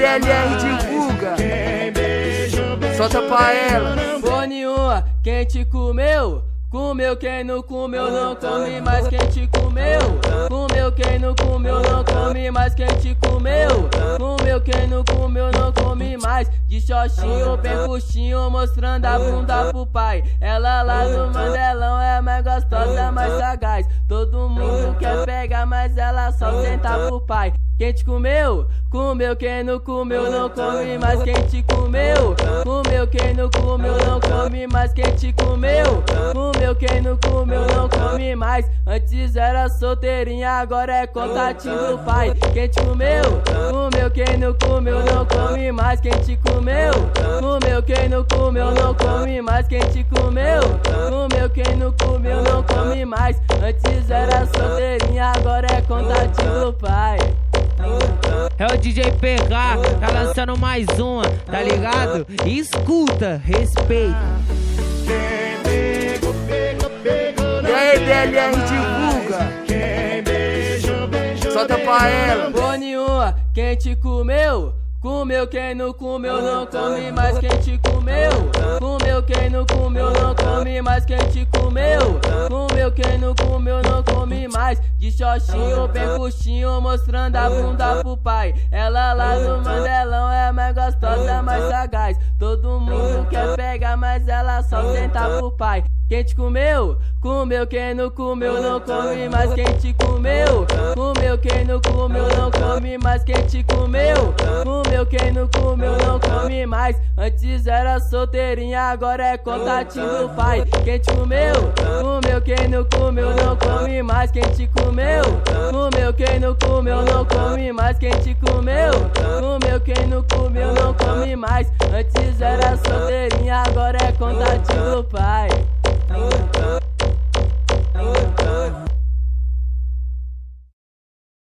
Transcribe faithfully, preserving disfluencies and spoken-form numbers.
D L R divulga, solta pra ela. Porra nenhuma, quem te comeu? Comeu, quem não comeu não come mais. Quem te comeu? Comeu, quem não comeu não come mais. Quem te comeu? Comeu, quem não comeu não come mais. De xoxinho, bem coxinho, mostrando a bunda pro pai. Ela lá no Mandelão é mais gostosa, mais sagaz. Todo mundo quer pegar, mas ela só senta pro pai. Quem te comeu? Comeu, quem não comeu não come mais. Quem te comeu? Comeu, quem não comeu não come mais. Quem te comeu? Comeu, quem não comeu não come mais. Antes era solteirinha, agora é contatinho do pai. Quem te comeu? Comeu, quem não comeu não come mais. Quem te comeu? Comeu, quem não comeu não come mais. Quem te comeu? Comeu, quem não comeu não come mais. Antes era solteirinha, agora é contatinho do pai. É o D J P K, tá lançando mais uma, tá ligado? Escuta, respeita. E aí, D L R divulga, solta pra ela. Porra nenhuma, quem te comeu? Comeu, quem não comeu não come mais. Quem te comeu? Comeu, quem não comeu não come mais. Quem te comeu? Comeu, quem não comeu não come mais. De xoxinho, bem coxinho, mostrando a bunda pro pai. Ela lá no Mandelão é mais gostosa, mais sagaz. Todo mundo quer pegar, mas ela só senta pro pai. Quem te comeu? Comeu, quem não comeu não come mais. Quem te comeu? Comeu, quem não comeu não come mais. Quem te comeu? Comeu, quem não comeu não come mais. Antes era solteirinha, agora é contatinho do pai. Quem te comeu? Comeu, quem não comeu não come mais. Quem te comeu? Comeu, quem não comeu não come mais. Quem te comeu? Comeu, quem não comeu não come mais. Antes era solteirinha, agora é contatinho do pai.